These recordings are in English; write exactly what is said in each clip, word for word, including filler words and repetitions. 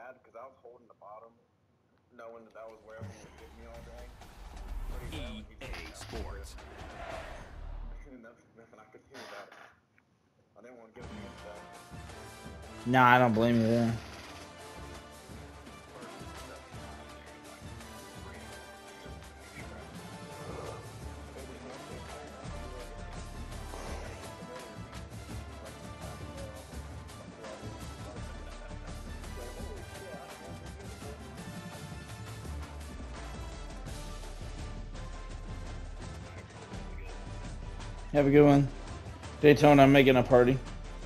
mad because I was holding the bottom, knowing that that was where everyone would hit me all day. But he E A Sports. nothing, nothing I could do about it. I didn't want to give him the inside. Nah, I don't blame you there. Have a good one. Daytona, I'm making a party.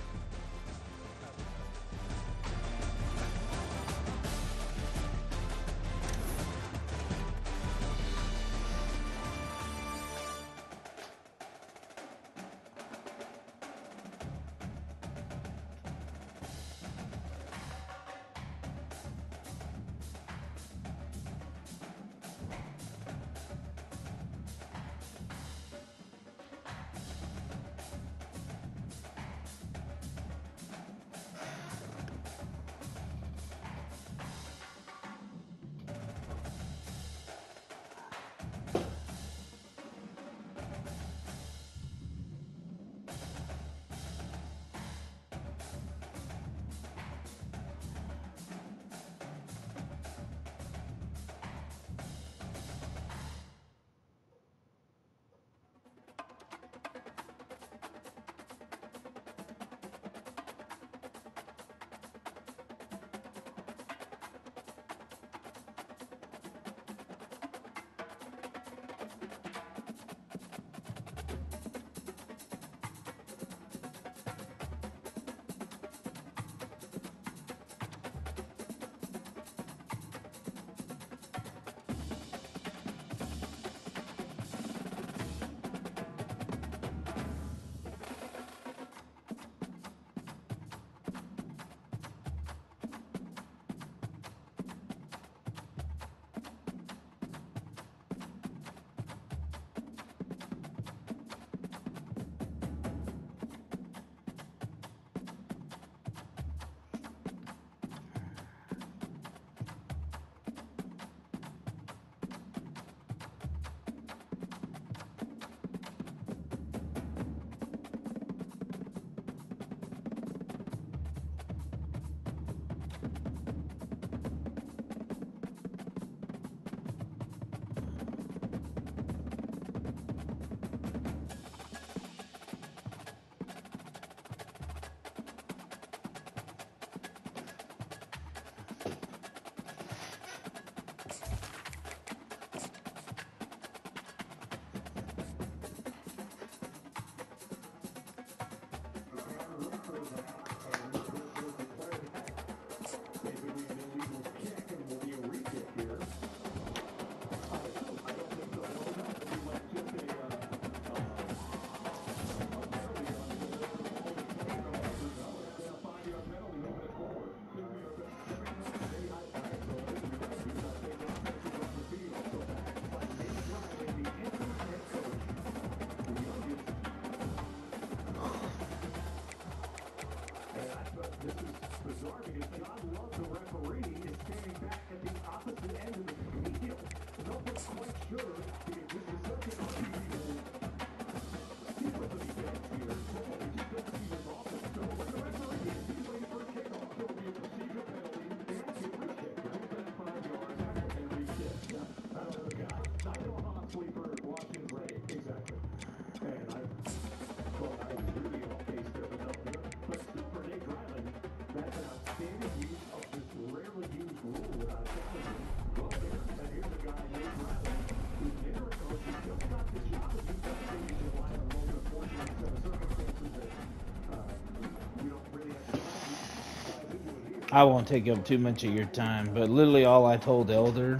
I won't take up too much of your time, but literally all I told Elder,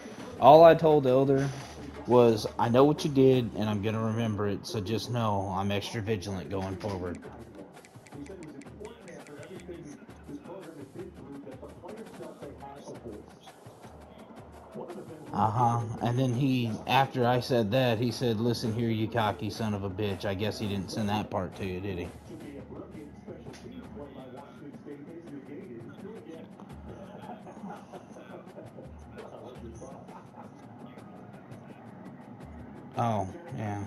all I told Elder was, I know what you did, and I'm going to remember it, so just know I'm extra vigilant going forward. Uh-huh. And then he, after I said that, he said, listen here, you cocky son of a bitch. I guess he didn't send that part to you, did he? Oh, yeah.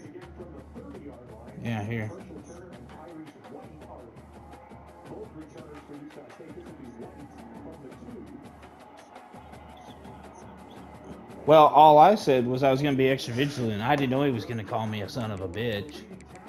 Yeah, here. Well, all I said was I was going to be extra vigilant. I didn't know he was going to call me a son of a bitch.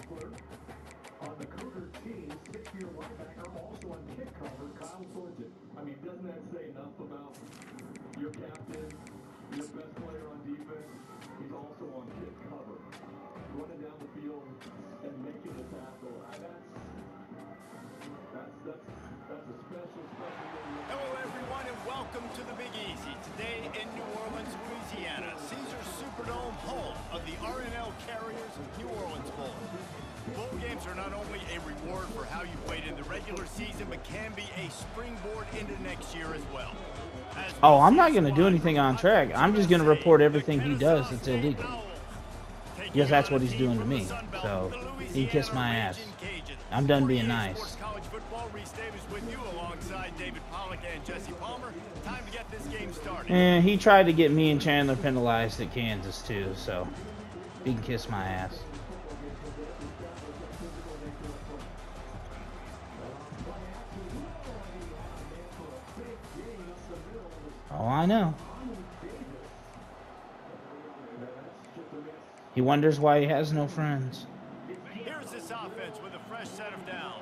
I mean, doesn't that say enough about your captain, your best player on defense? He's also on kick cover, running down the field and making the tackle. That's that's that's that's a special, special thing. Hello, everyone, and welcome to the Big Easy. Today in New Orleans, Louisiana, Caesars Superdome, home of the R N L Carriers New Orleans Bowl. Bowl games are not only a reward for how you played in the regular season, but can be a springboard into next year as well. As Oh, I'm not going to do anything on track. I'm just going to report everything he does that's illegal. Because that's what he's doing to me. So, he kissed my ass. I'm done being nice. College football, Reese Davis with you alongside David Pollock and Jesse Palmer. Time to get this game started. And he tried to get me and Chandler penalized at Kansas, too. So, he can kiss my ass. Oh, I know. He wonders why he has no friends. Here's this offense with a fresh set of downs.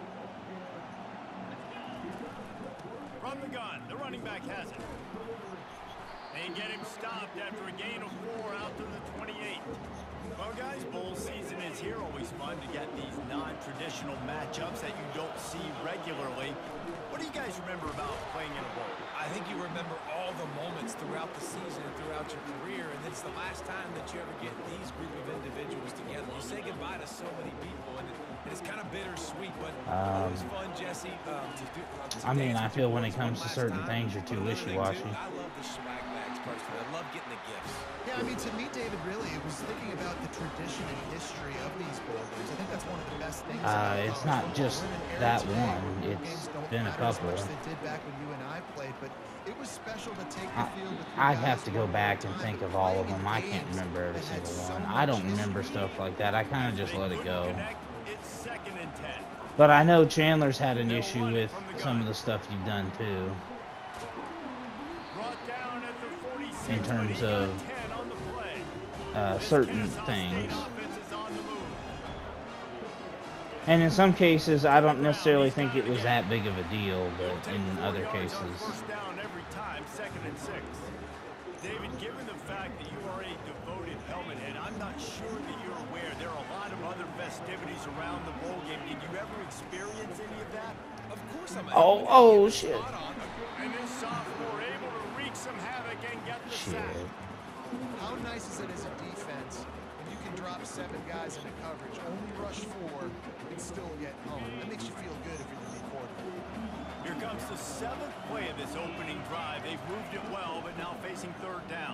From the gun, the running back has it. They get him stopped after a gain of four out to the twenty-eight. Well, guys, bowl season is here. Always fun to get these non-traditional matchups that you don't see regularly. What do you guys remember about playing in a bowl? I think you remember all the moments throughout the season and throughout your career, and it's the last time that you ever get these group of individuals together. You say goodbye to so many people, and, it, and it's kind of bittersweet, but Um, it was fun, Jesse. Um, to do, uh, to I mean, dance I with feel you when it one comes to last certain time. things, you're too But another thing, wishy-washy. too, I love the swag bags personally. I love getting the gifts. Yeah, I mean, to me, David, really, it was thinking about the tradition and history of these bowl games. I think that's one of the best things. Uh, about it's college not football. just We're in an era that today one. where bowl It's games don't been a matter as couple. much as they did back when you and I played, but it was special to take the I, field with your I'd guys have to go one more back and time, think but of all of playing in them. I can't games remember every that had single so one. much I don't remember history. stuff like that. I kind of just They let it couldn't go. connect. It's second and ten. But I know Chandler's had an issue with some of the stuff you've done too, Brought down at the forty-six, in but terms he got of ten on the play. uh, This certain Kennesaw State things. offense is on the move. And in some cases, I don't necessarily think it was that big of a deal, but Take in four other yards on cases. first down every time, second and six. David, given the fact that you are a devoted helmet head, I'm not sure that you're aware there are a lot of other festivities around the bowl game. Did you ever experience any of that? Of course I'm a Oh, helmet oh, head. shit. Spot on. And this sophomore able to wreak some havoc and get the Shit. sack. How nice is it as a defense when you can drop seven guys into coverage, only rush four, and still get home? That makes you feel good if you're the quarterback. Here comes the seventh play of this opening drive. They've moved it well, but now facing third down.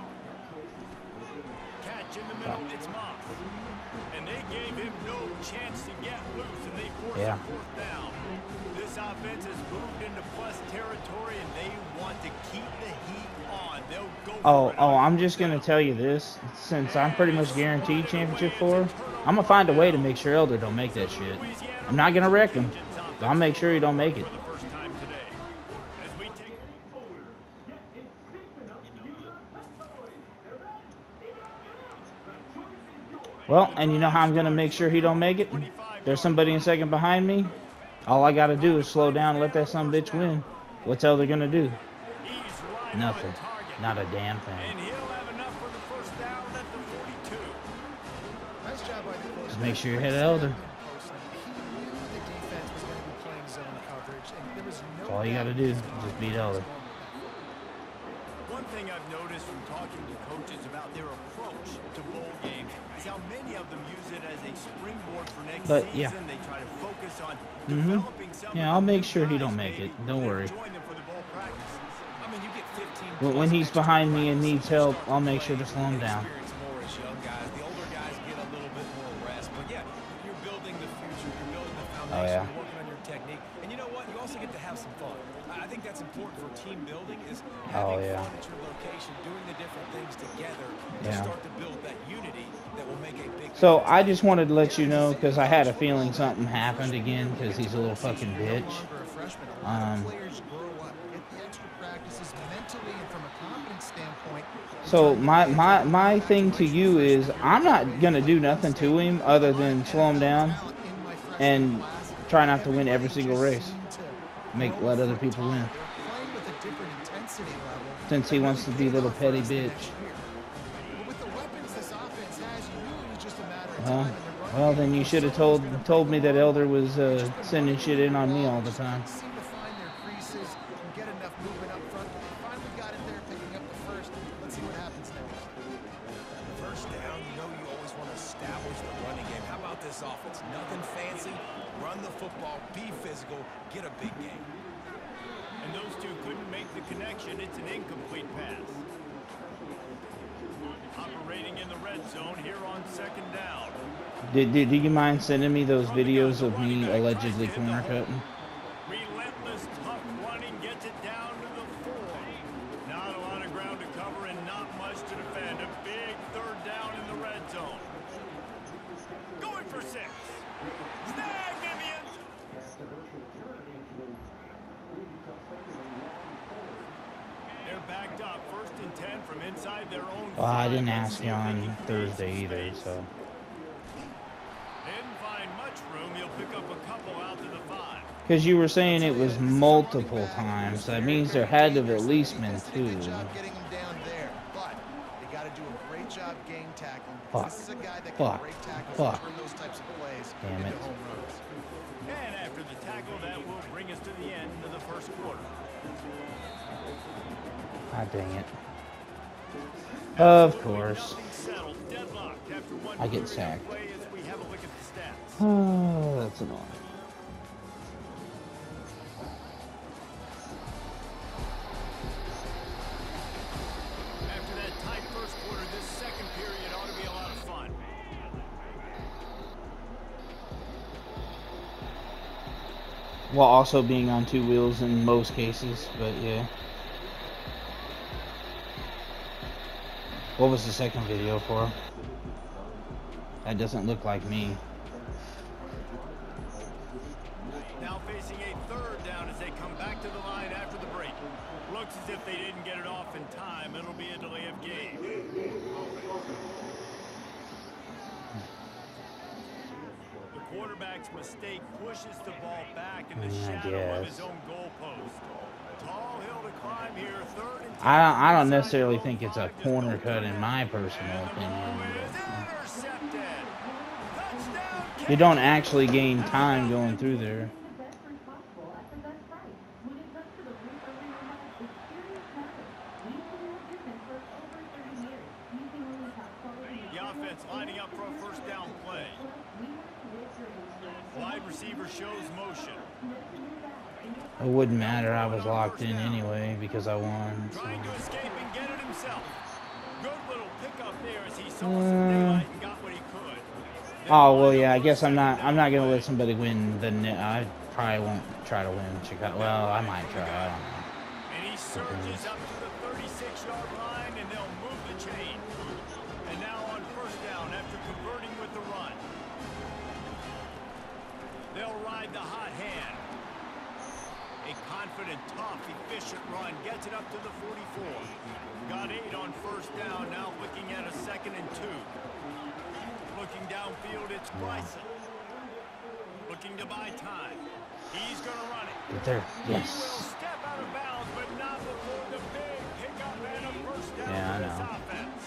Catch in the middle, it's Moss. And they gave him no chance to get loose, and they forced Yeah. a fourth down. This offense has moved into plus territory, and they want to keep the heat on. They'll go for Oh, it oh, on I'm just gonna tell you this. Since I'm pretty much guaranteed championship four, I'm gonna find a way to make sure Elder don't make that shit. I'm not gonna wreck him, but I'll make sure he don't make it. for the first time today. As we take Well, and you know how I'm gonna make sure he don't make it? There's somebody in second behind me. All I gotta do is slow down and let that son bitch win. What's Elder gonna do? He's right on Nothing. target. Not a damn And thing. he'll have enough for the first down at the forty-two. Nice job by the coach. Just make sure you hit Elder. He knew the defense was going to be playing zone coverage, and there was no That's all you doubt gotta he do. was gonna Just be beat able Elder. to score. One thing I've noticed from talking to coaches about their approach to bowl games is how many of them use it as a springboard for next But, season. yeah. They try to focus on Mhm. developing some Yeah, of I'll the make sure he guys don't make maybe it. Don't that worry. join them for the bowl practices. I mean, you get fifteen When, when plus he's extra behind me and practices, needs you help, start I'll make play, sure to slow him you down. experience more as young guys. The older guys get a little bit more rest. But yeah, you're building the future. You're building the foundation. Oh, yeah. You're working on your technique. And you know what? You also get to have some fun. I I think that's important for team team building is Oh, having yeah. fun at your location, doing the different things together to Yeah. start to build that unity that will make a big So difference. I just wanted to let you know because I had a feeling something happened again because he's a little fucking bitch. No longer a freshman. A lot Um, of players grow up, get the extra practices mentally and from a confidence standpoint. So my my my thing to you is I'm not gonna do nothing to him other than slow him down and try not to win every single race. Make let other people win. They're playing with a different intensity level. Since he wants to be a little petty bitch. But with the weapons this offense has, you knew it was just a matter of Well, time. and the run well game then you was should have so told much gonna told play me that along. Elder was uh, Just been sending shit in on me all the time. Seem to find their creases and get enough movement up front. They finally got it there, picking up the first. Let's see what happens next. First down, you know you always want to establish the running game. How about this offense? Nothing fancy. Run the football, be physical, get a big game. And those two couldn't make the connection. It's an incomplete pass. Operating in the red zone here on second down. Did, did do you mind sending me those videos of me allegedly corner cutting? Relentless, tough running gets it down to the four. Not a lot of ground to cover and not much to defend. A big third down in the red zone. Going for six. Snagged in the end zone. They're backed up. First and ten from inside their own. Well, I five. didn't Let's ask see you if they on can Thursday create some either, space. so. Didn't find much room. He'll pick up a couple out to the five. Because you were saying it was multiple times. That means there had to have at least been two. Good job getting him down there, but they got to do a great job game tackling. Fuck. This is a guy that can Fuck. break tackles Fuck. and turn those types of plays Damn into it. home runs. And after the tackle, that will bring us to the end of the first quarter. God dang it. Of course. Nothing settled, deadlocked after one I get period of sacked. play as we have a look at the stats. Oh, that's annoying. After that tight first quarter, this second period ought to be a lot of fun. While also being on two wheels in most cases, but yeah. What was the second video for? That doesn't look like me. Now facing a third down as they come back to the line after the break. Looks as if they didn't get it off in time. It'll be a delay of game. The quarterback's mistake pushes the ball back in the Mm, I shadow of guess. his own goalpost. Tall hill to climb here. Third and I don't, I don't ten. necessarily think it's a corner cut in my personal And the opinion. ball is intercepted. Touchdown, You don't actually gain time going through there. the offense lining up for a first down play. Wide receiver shows motion. It wouldn't matter. I was locked in anyway because I won. So. Trying to escape and get it himself. Good little pickup there as he saw some Uh, daylight and got what he could. Then Oh well, lined yeah. up I for a guess I'm not. second I'm not down gonna play. let somebody win the. ne- I probably won't try to win Chicago. Well, I might try. I don't know. And he surges up to the thirty-six yard line, and they'll move the chain. And now on first down after converting with the run. They'll ride the hot hand. A confident, tough, efficient run gets it up to the forty-four. Got eight on first down, now looking at a second and two. Looking downfield, it's Bryson. Looking to buy time. He's going to run it. Get there. He will Yes. step out of bounds, but not before the big pickup and a first down Yeah, I for this know. offense.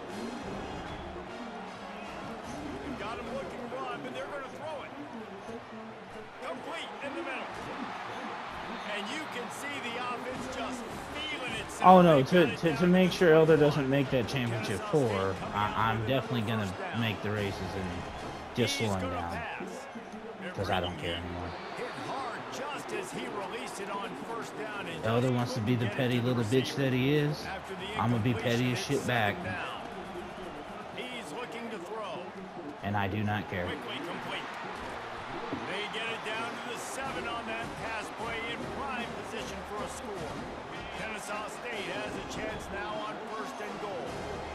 They've got him looking to run, but they're going to throw it. Complete in the middle. And you can see the offense just feeling itself. Oh no! They To, got it to, down to make the sure Elder thirty-one. doesn't make that championship four, I, I'm definitely gonna make the races and just He's slow him gonna down pass. They're because I don't bringing care it anymore. hit hard just as he released it on first down. And Elder just wants to be the couldn't get it petty to the little bitch receiver. that he is. After the I'm gonna be incompletion, petty as it's shit back, second down. He's looking to throw. and I do not care. Quickly complete. They get it down to the seven on that pass play in prime position for a score. Ten of chance now on first and goal.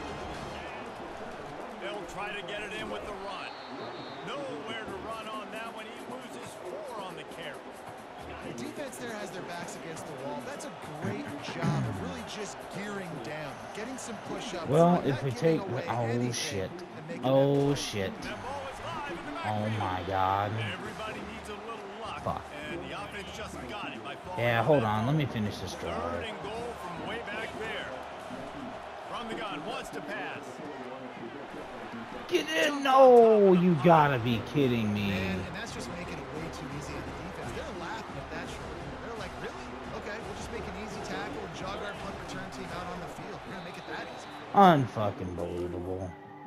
They'll try to get it in with the run. Nowhere to run on that one. He loses four on the carry. The defense there has their backs against the wall. That's a great job of really just gearing down, getting some push-ups. Well, if we take... Oh, shit. Oh, shit. Oh, my God. Everybody needs a little luck. Fuck. And the offense just got it by falling Yeah, on hold that on. Let throw. me finish this Third drive. and goal from way back there. From the gun, wants to pass. Get in! No! You gotta be kidding me. Man, and that's just making it way too easy on the defense. They're laughing at that short. They're like, really? Okay, we'll just make an easy tackle and jog our punt return team out on the field. We're going to make it that easy. Unfucking believable.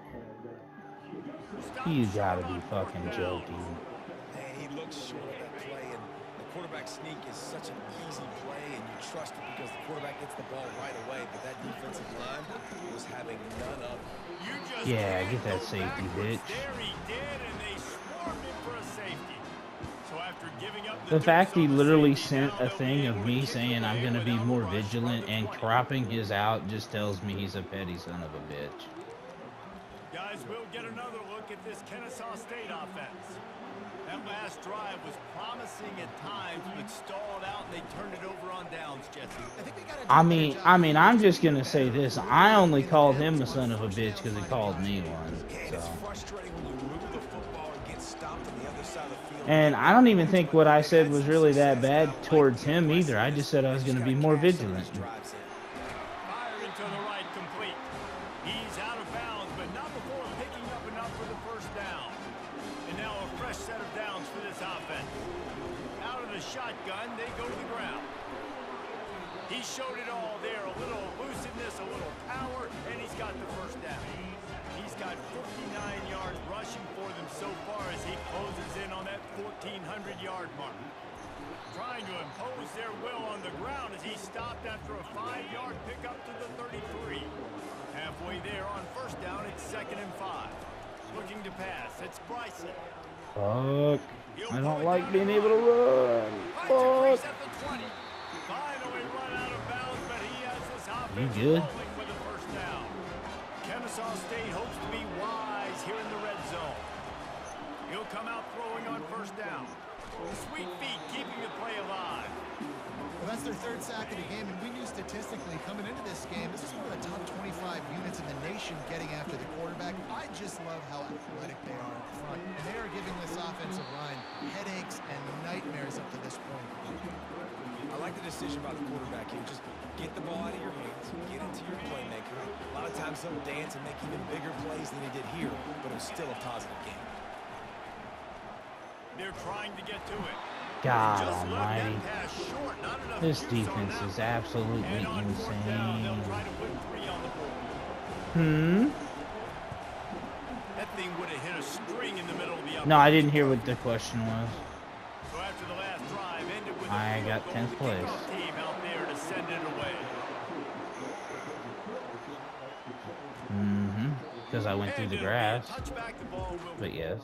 You gotta be fucking joking. Man, he looks short of that play, and the quarterback sneak is such an easy play, and you trust it because the quarterback gets the ball right away, but that defensive line was having none of it. You just Yeah, can't get that go safety, backwards. bitch. There he did, and they swarmed him for a safety. So after giving up The deuce fact he on the literally safety, sent now a they'll be thing able of to me kick saying I'm away gonna be without more a rush from vigilant the and twenty. cropping his out just tells me he's a petty son of a bitch. Guys, we'll get another look at this Kennesaw State offense. That last drive was promising at times, but stalled out, and they turned it over on downs, Jesse. I think they got to do I a better mean, job I of mean, I'm just gonna say this. I only called him a son of a bitch because he called me one. And it's So. frustrating when you move the football and get stopped on the other side of the field. And I don't even think what I said was really that bad towards him either. I just said I was gonna be more vigilant. Fired into the right, complete. He's out of bounds, but not before picking up enough for the first down. And now a fresh set of downs for this offense. Out of the shotgun, they go to the ground. He showed it all there, a little elusiveness, a little power, and he's got the first down. He's got fifty-nine yards rushing for them so far as he closes in on that fourteen hundred yard mark. Trying to impose their will on the ground as he stopped after a five-yard pickup to the thirty-three. Halfway there on first down, it's second and five. Looking to pass, it's Bryson. Fuck. He'll I pull don't it like down being the able to line. run. Finds a crease Fuck. at the twenty. Finally run out of bounds, but he has this offense You good? rolling with a first down. Kennesaw State hopes to be wise here in the red zone. He'll come out throwing on first down. Sweet feet keeping the play alive. Well, that's their third sack of the game, and we knew statistically coming into this game, this is one of the top twenty-five units in the nation getting after the quarterback. I just love how athletic they are up front, and they are giving this offensive line headaches and nightmares up to this point. I like the decision about the quarterback here. Just get the ball out of your hands, get into your playmaker. A lot of times he'll dance and make even bigger plays than he did here, but it was still a positive game. They're trying to get to it. God Just left almighty. that pass short. Not enough This juice on defense that is one. absolutely And on fourth down, they'll insane. try to put three on the board. Hmm? That thing would have hit a string in the middle of the upper. No, I didn't hear what the question was. So after the last drive ended with a I field got goal, tenth the place. kickoff team out there to send it away. Mm-hmm. Because I went through And the it'll be a grass. touchback. The ball will But yes.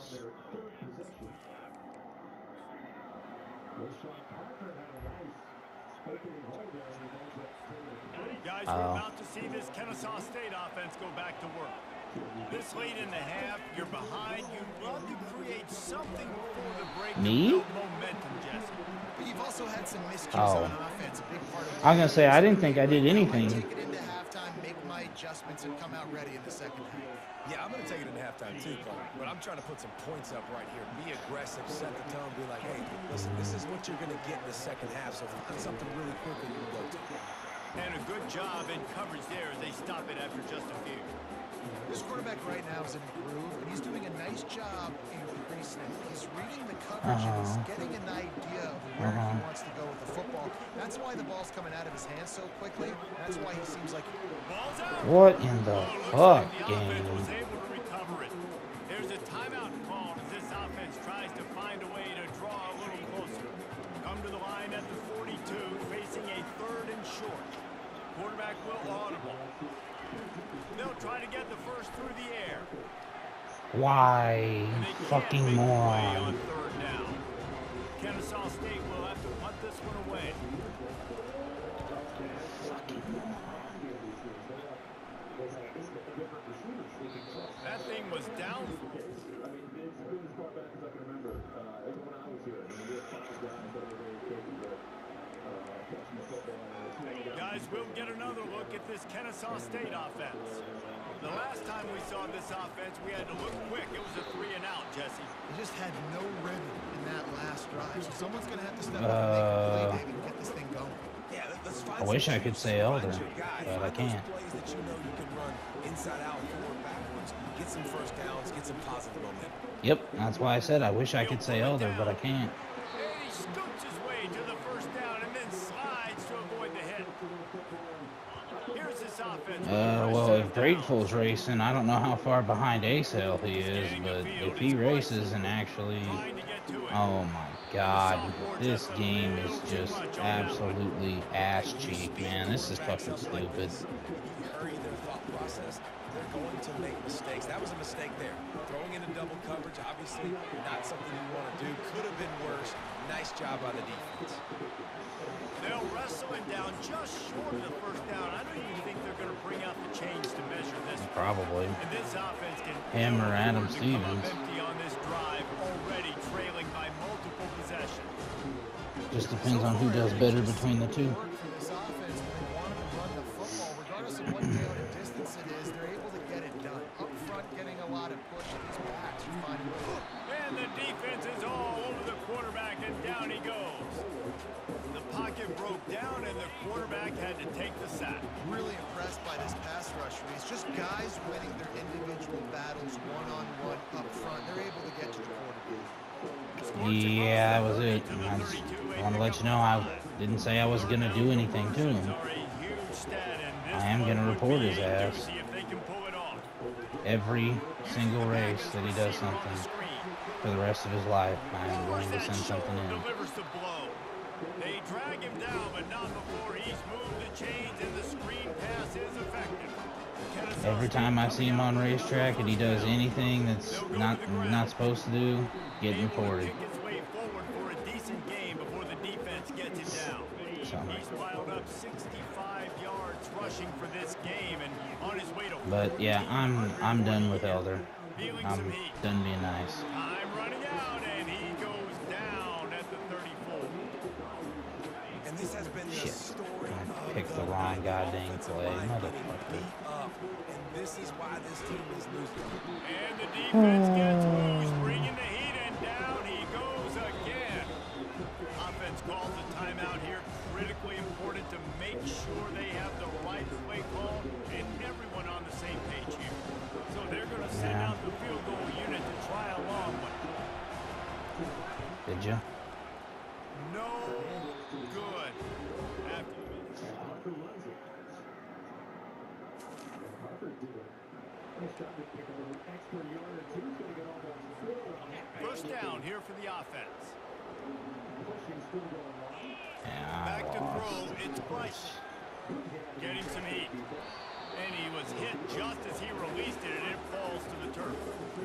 Guys, Oh. we're about to see this Kennesaw State offense go back to work. This late in the half, you're behind. You love to create something before the break. to Me? build momentum, Jesse. But you've also had some miscues Oh. on offense, a big part of I'm gonna say I didn't think I did I anything. take it into halftime, make my adjustments, and come out ready in the second half. Yeah, I'm going to take it into halftime too, Cole. But I'm trying to put some points up right here. Be aggressive, set the tone, be like, hey, listen, this is what you're going to get in the second half, so find something really quick that you can go to. And a good job in coverage there as they stop it after just a few. This quarterback right now is in a groove, and he's doing a nice job in pre-snap. He's reading the coverage, and he's Uh-huh. getting an idea of where Uh-huh. he wants to go with the football. That's why the ball's coming out of his hands so quickly. That's why he seems like Ball's out. What in the Oh, looks fuck like the offense was game? able to recover it. There's a timeout called as this offense tries to find a way to draw a little closer. Come to the line at the forty-two, facing a third and short. Quarterback will audible. They'll try to get the first through the air. Why? And they can't Fucking make the play moron. on third down. Kennesaw State will have to punt this one away. Fucking moron. here. I mean, we have five guys that are very capable of uh, catching the football. Guys, we'll get another look at this Kennesaw State offense. The last time we saw this offense, we had to look quick. It was a three and out, Jesse. They just had no rhythm in that last drive. So someone's going to have to step Uh, up and make a play, David, and get this thing going. Yeah, let's find I wish some I could juice, say find Elder, your guy, but I find those can't. plays that you know you can run inside out, forward, backwards, get some first downs, get some positive momentum. Yep, that's why I said I wish I could say Elder, but I can't. And he scoots his way to the first down and then slides to avoid the hit. Here's this offense. Uh, well, if Grateful's racing, I don't know how far behind Acel he is, but if he races and actually, oh my God, this game is just absolutely ass cheek, man. This is fucking stupid. Hurry their thought process. They're going to make mistakes. That was a mistake there. Throwing into double coverage, obviously not something you want to do. Could have been worse. Nice job by the defense. They'll wrestle him down just short of the first down. I don't even think they're going to bring out the chains to measure this. Probably. And this offense can Him or Adam come up Stevens. empty on this drive, already trailing by multiple possessions. Just depends on who does better between the two. Work for this offense when they want to run the football, regardless of what down and distance it is, they're able to get it done. Up front, getting a lot of push, and these backs are finding ways. And the defense is all over the quarterback, and down he goes. The pocket broke down, and the quarterback had to take the sack. Really impressed by this pass rush, Reese. Just guys winning their individual battles one-on-one up front. They're able to get to the quarterback. Yeah, that was it. I just want to let you know I didn't say I was going to do anything to him. I am going to report his ass every single race that he does something for the rest of his life. I am going to send something in. They drag him down, but not before he's moved the chains and the screen pass is effective. Every time I see him on racetrack and he does anything that's not not supposed to do, getting reported. So. He's piled up sixty-five yards rushing for this game and on his way to. But yeah, I'm I'm done with Elder. I'm done being nice. Time running out and he goes down at the thirty-four. And this has been the story. I picked the wrong goddamn play, motherfucker. And this is why this team is losing. And the defense gets loose, bringing the heat, and down he goes again. Offense calls a timeout here. Critically important to make sure they have the right play call and everyone on the same page here. So they're going to send Yeah. out the field goal unit to try along with. Did you? No good. After Harper runs it. Harper did it. Nice job to pick up an extra yard or two. He's going to get almost four. first down here for the offense. Pushing, still going wide. Yeah, Back I to lost. throw. It's Bryce. Getting some heat. And he was hit just as he released it, and it falls to the turf.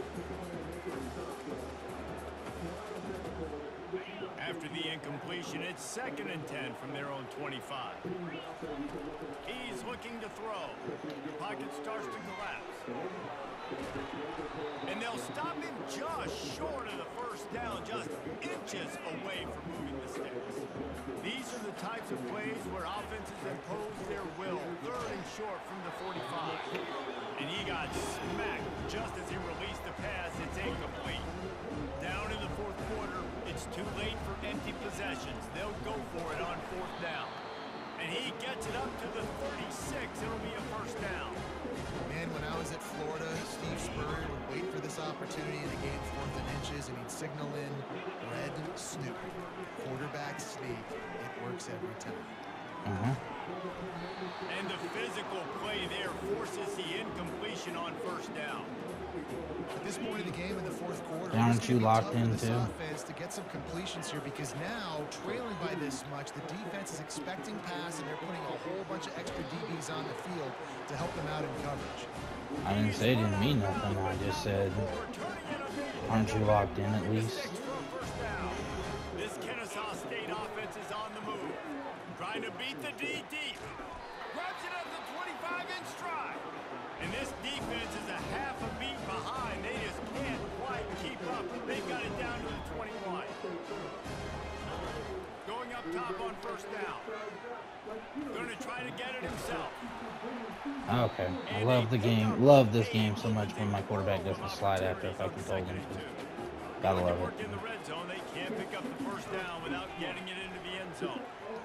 After the incompletion, it's second and ten from their own twenty-five. He's looking to throw. The pocket starts to collapse. And they'll stop him just short of the first down, just inches away from moving the sticks. These are the types of plays where offenses impose their will. Third and short from the forty-five. And he got smacked just as he released the pass. It's incomplete. Down in the fourth quarter, it's too late for empty possessions. They'll go for it on fourth down. And he gets it up to the thirty-six. It'll be a first down. Man, when I was at Florida, Steve Spurrier would wait for this opportunity in a game fourth and inches, and he'd signal in red snoop, quarterback sneak. It works every time. Uh-huh. And the physical play there forces the incompletion on first down. At this point in the game in the fourth quarter, Aren't it's you gonna be locked tough for in, this too? offense to get some completions here, because now, trailing by this much, the defense is expecting pass, and they're putting a whole bunch of extra D Bs on the field to help them out in coverage. I didn't say it didn't mean nothing. I just said, aren't you locked in at least? This Kennesaw State offense is on the move. Trying to beat the D deep. Grabs it at the twenty-five in stride. And this defense is a half a beat behind. They just can't quite keep up. They've got it down to the twenty-one. Going up top on first down. Going to try to get it himself. Okay. I love the game. Love this game so much when my quarterback doesn't slide after if I can told him to. Gotta love it. In the red zone, they can't pick up the first down without getting it into the end zone.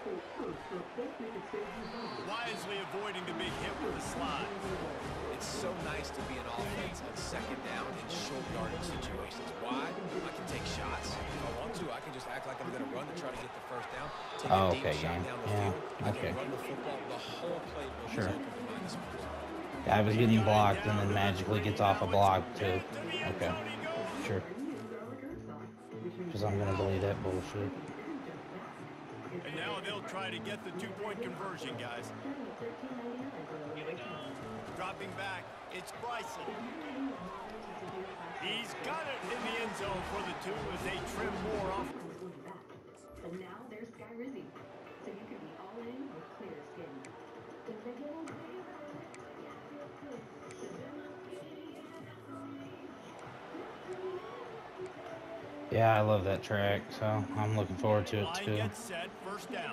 Wisely avoiding the big hit with the slide. It's so nice to be an offense on second down in short yardage situations. Why? I can take shots. If I want to, I can just act like I'm going to run to try to get the first down. Take Oh, a deep okay, shot yeah. down the Yeah, field. I okay. can run the football. The whole playbook Sure. is open behind the scenes. Guy was getting blocked and then magically gets off a block too. Okay. Sure. Because I'm gonna believe that bullshit. And now they'll try to get the two-point conversion, guys. Dropping back, it's Bryson. He's got it in the end zone for the two as they trim more off. And now there's Sky Rizzi. So you can be all in with clear skin. Yeah, I love that track, so I'm looking forward to it Line too. gets set, first down.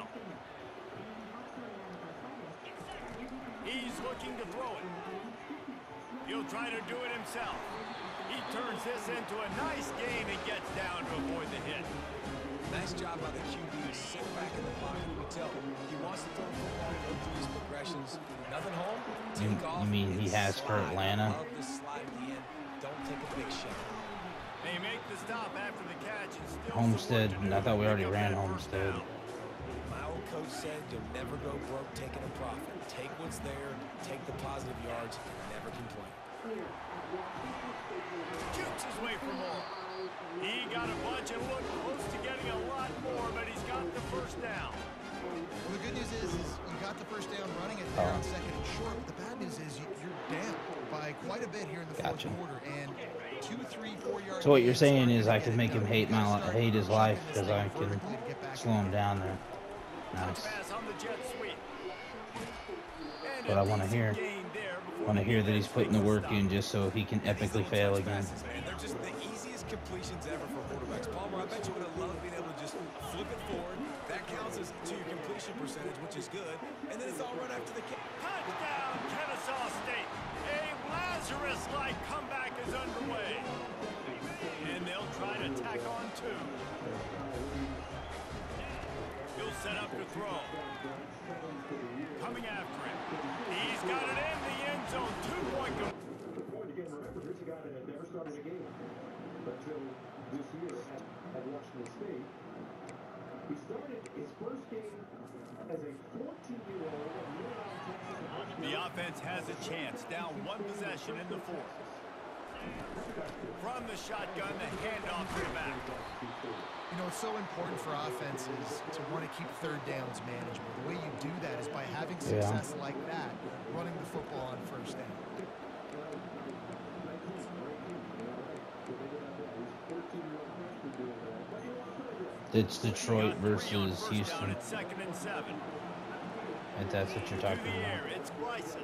He's looking to throw it. He'll try to do it himself. He turns this into a nice gain and gets down to avoid the hit. Nice job by the Q B to sit back in the pocket. You can tell he wants to throw the football, go through these progressions. Nothing home, You, take off. you mean and he has for slide. Atlanta? Love this slide at the end. Don't take a big shot. They make the stop after the catch and still Homestead, some work to do I thought we to already pick up ran that first Homestead. down. My old coach said you'll never go broke taking a profit. Take what's there, take the positive yards, and never complain. Shoots his way for more. He got a bunch and looked close to getting a lot more, but he's got the first down. Well, the good news is, is you got the first down running it there on second and short. But the bad news is you, you're down by quite a bit here in the fourth Gotcha. quarter. And two, three, four yard So what you're gains saying aren't is gonna I get can it make him done. hate You gotta my start hate his chucking life this because thing I can vertically to get back slow in. him down there. Nice. Pass on the jet sweep. And What a I want to decent hear. gain there before Want to the hear that he's defense putting the makes a work stop. in just so he can These epically little fail touch again. passes, man, they're just the easiest completions ever for quarterbacks. Palmer, I bet you would have loved being able to just flip it forward. That counts as to your completion percentage, which is good. And then it's all run after the catch. Touchdown, Kennesaw State. A Lazarus-like comeback is underway. And they'll try to tack on two. He'll set up to throw. Coming after him. He's got it in the end zone. Two-point go. Point again, remember, here's a guy that had never started a game until this year at, at Washington State. He started his first game as a fourteen-year-old at Middletown, Texas. The offense has a chance. Down one possession in the fourth. From the shotgun, the handoff to the back. You know, it's so important for offenses to want to keep third downs manageable. The way you do that is by having success like that, running the football on first down. It's Detroit Got three on versus first down Houston. at second and seven. If that's what you're To talking the air, about. it's Bryson.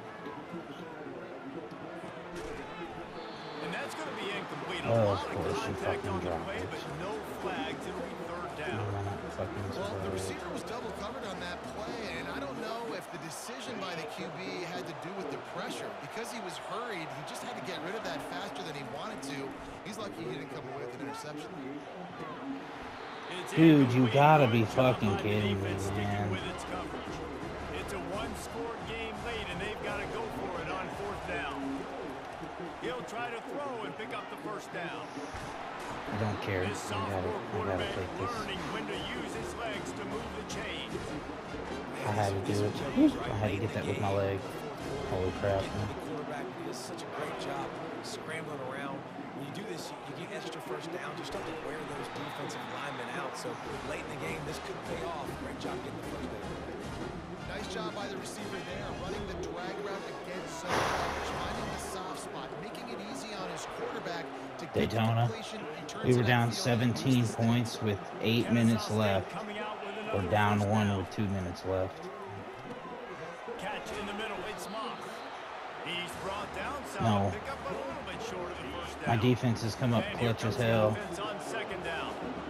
And that's going to be incomplete. A Oh, lot of of course, you contact fucking on the dropped way, it. but no flags. It'll be third down. I'm not fucking Well, the surprised. receiver was double covered on that play, and I don't know if the decision by the Q B had to do with the pressure. Because he was hurried, he just had to get rid of that faster than he wanted to. He's lucky he didn't come away with an interception. It's Dude, you incomplete. gotta Good be job fucking by the kidding me, defense sticking man. with its coverage. It's a one-score game late, and they've got to go for it on fourth down. He'll try to throw and pick up the first down. I don't care. I This gotta, sophomore I gotta quarterback take this. learning when to use his legs to move the chains. I had to do it. I had to get that with my leg. Holy crap, Getting to man. the quarterback does such a great job scrambling around. When you do this, you, you get extra first down. You start to wear those defensive linemen out. So late in the game, this could pay off. Great job getting the first down. Nice job by the receiver there, running the drag route against zone coverage, finding the soft spot, making it easy on his quarterback to get the Daytona. completion. He turns We were it down upfield and seventeen moves the points with eight minutes Kennesaw State left. coming out with Or another down first one down. with two minutes left. Catch in the middle. It's Moss. He's brought down some. No. Pick up a little bit short of the first down. My defense has come up And here clutch as comes the hell. offense on second down.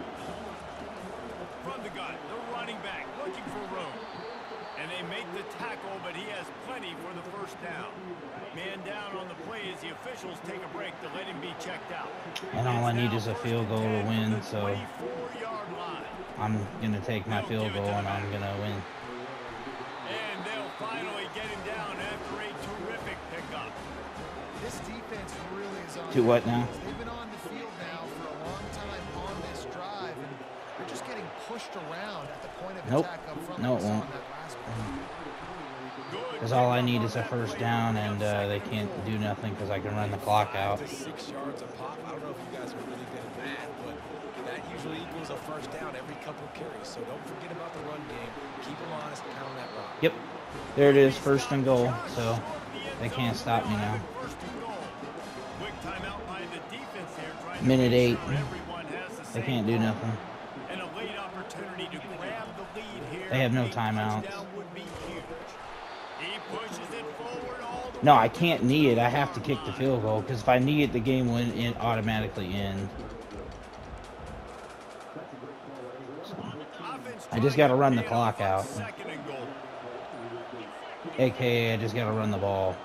From the gun, the running back looking for room. And they make the tackle, but he has plenty for the first down. Man down on the play as the officials take a break to let him be checked out. And all I It's need now is a first field and goal to ten from win, the so twenty-four-yard line. I'm gonna take my field goal and I'm gonna win. And they'll finally get him down after a terrific pickup. This defense really is on. To what now? They've been on the field now for a long time on this drive, and they're just getting pushed around at the point of Nope. attack up front. No, like it we saw won't. in that last one. Because all I need is a first down, and uh, they can't do nothing because I can run the clock out. Five to six yards a pop. I don't know if you guys are really good at math, but that usually equals a first down every couple carries. So don't forget about the run game. Keep them honest and pound that rock. Yep, there it is, first and goal. So they can't stop me now. Minute eight. They can't do nothing. And a late opportunity to grab the lead here. They have no A timeouts. touchdown would be huge. He pushes it forward all the No, way I to can't the knee it. I twenty-yard have to kick the line. field goal because if I knee it, the game will in, automatically end. Offense I just trying got to run the pay it clock off on out. second and goal. A K A I just got to run the ball.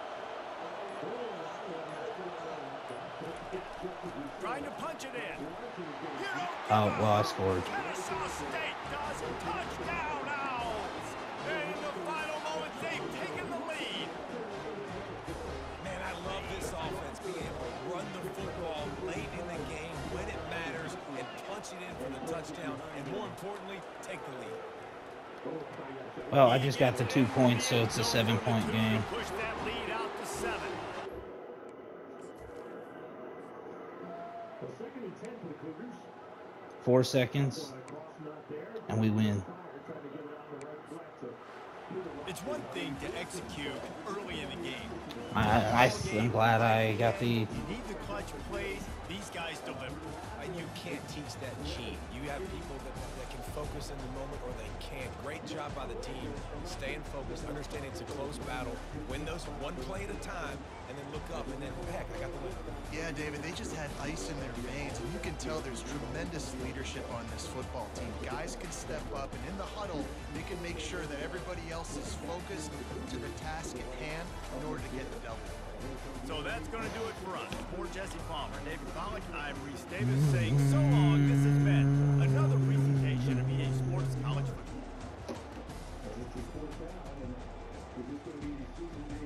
Trying to punch it in. You don't Oh, give well, I up. scored. Kennesaw State does a touchdown Owls. And in the final moments, they've taken the lead. Man, I love this offense being able to run the football late in the game when it matters and punch it in for the touchdown, and more importantly, take the lead. Well, I just got the two points, so it's a seven-point game. Push that lead out to seven. Four seconds, and we win. It's one thing to execute early in the game. I, I, I'm glad I got the. You need the clutch plays. These guys deliver. Uh, You can't teach that gene. You have people that, that can focus in the moment or they can't. Great job by the team. Staying focused, understanding it's a close battle. Win those one play at a time, and then look up, and then, heck, I got the win. Yeah, David, they just had ice in their veins, and you can tell there's tremendous leadership on this football team. Guys can step up, and in the huddle, they can make sure that everybody else is focused to the task at hand in order to get the W. So that's going to do it for us. For Jesse Palmer, David Pollock, I'm Reese Davis saying so long. This has been another presentation of E A Sports College Football.